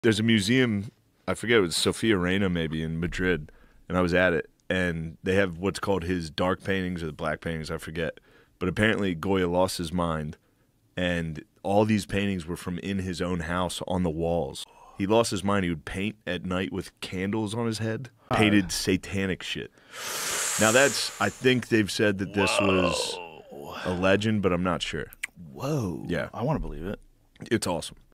There's a museum, I forget, it was Sofia Reina maybe in Madrid, and I was at it, and they have what's called his dark paintings or the black paintings, I forget. But apparently Goya lost his mind, and all these paintings were from in his own house on the walls. He lost his mind. He would paint at night with candles on his head, painted satanic shit. Now I think they've said that this was a legend, but I'm not sure. Whoa. Yeah. I want to believe it. It's awesome.